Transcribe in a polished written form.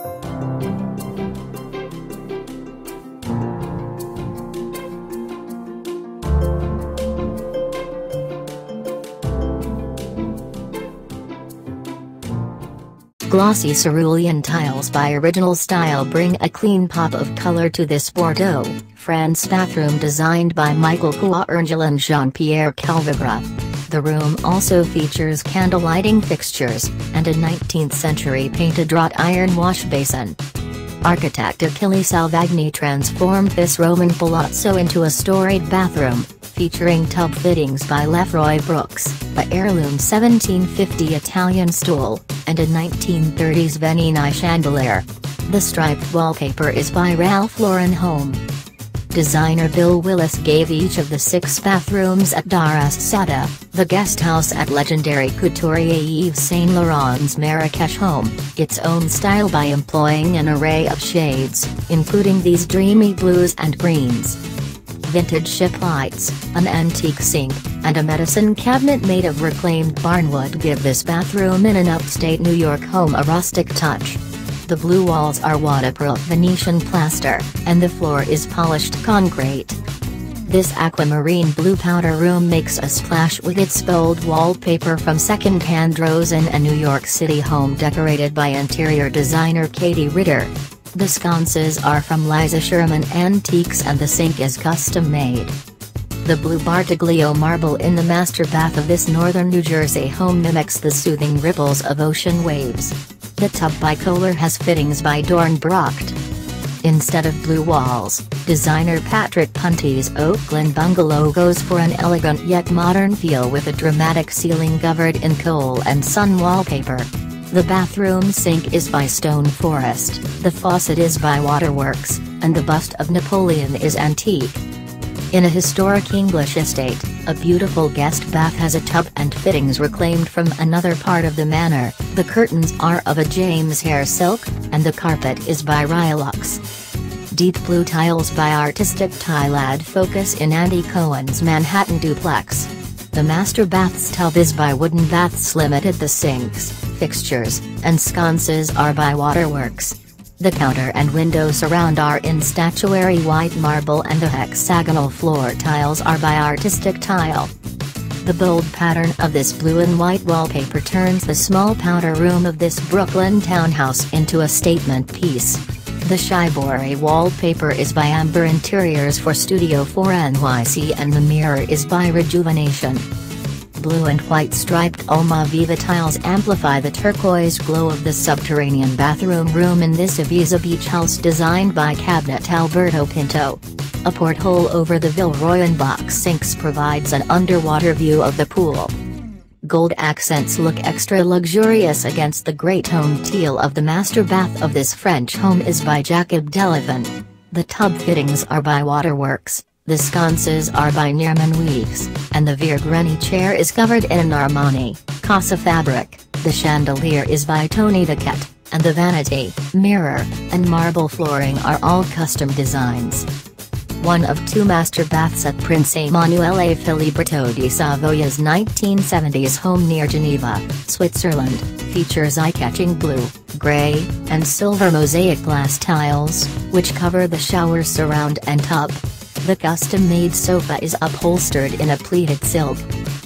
Glossy cerulean tiles by Original Style bring a clean pop of color to this Bordeaux, France bathroom designed by Michael Courangel and Jean-Pierre Calvegre. The room also features candle lighting fixtures, and a 19th-century painted wrought iron wash basin. Architect Achille Salvagni transformed this Roman palazzo into a storied bathroom, featuring tub fittings by Lefroy Brooks, a heirloom 1750 Italian stool, and a 1930s Venini chandelier. The striped wallpaper is by Ralph Lauren Home. Designer Bill Willis gave each of the 6 bathrooms at Daras Sada, the guest house at legendary couturier Yves Saint Laurent's Marrakesh home, its own style by employing an array of shades, including these dreamy blues and greens. Vintage ship lights, an antique sink, and a medicine cabinet made of reclaimed barnwood give this bathroom in an upstate New York home a rustic touch. The blue walls are waterproof Venetian plaster, and the floor is polished concrete. This aquamarine blue powder room makes a splash with its bold wallpaper from second-hand Rose in a New York City home decorated by interior designer Katie Ritter. The sconces are from Liza Sherman Antiques and the sink is custom-made. The blue Bartiglio marble in the master bath of this northern New Jersey home mimics the soothing ripples of ocean waves. The tub bicolor has fittings by Dornbracht. Instead of blue walls, designer Patrick Punty's Oakland bungalow goes for an elegant yet modern feel with a dramatic ceiling covered in coal and sun wallpaper. The bathroom sink is by Stone Forest, the faucet is by Waterworks, and the bust of Napoleon is antique. In a historic English estate, a beautiful guest bath has a tub and fittings reclaimed from another part of the manor. The curtains are of a James Hare silk, and the carpet is by Rylux. Deep blue tiles by Artistic Tilad focus in Andy Cohen's Manhattan duplex. The master bath's tub is by Wooden Baths Limited. The sinks, fixtures, and sconces are by Waterworks. The counter and window surround are in statuary white marble and the hexagonal floor tiles are by Artistic Tile. The bold pattern of this blue and white wallpaper turns the small powder room of this Brooklyn townhouse into a statement piece. The Shibori wallpaper is by Amber Interiors for Studio 4 NYC and the mirror is by Rejuvenation. Blue and white striped Almaviva tiles amplify the turquoise glow of the subterranean bathroom room in this Ibiza beach house designed by Cabinet Alberto Pinto. A porthole over the Villeroy box sinks provides an underwater view of the pool. Gold accents look extra luxurious against the grey toned teal of the master bath of this French home is by Jacob Delavin. The tub fittings are by Waterworks. The sconces are by Nirman Weeks, and the Virgreni chair is covered in an Armani Casa fabric. The chandelier is by Tony Duquette, and the vanity, mirror, and marble flooring are all custom designs. One of 2 master baths at Prince Emanuele Filiberto di Savoia's 1970s home near Geneva, Switzerland, features eye-catching blue, grey, and silver mosaic glass tiles, which cover the shower surround and tub. The custom-made sofa is upholstered in a pleated silk.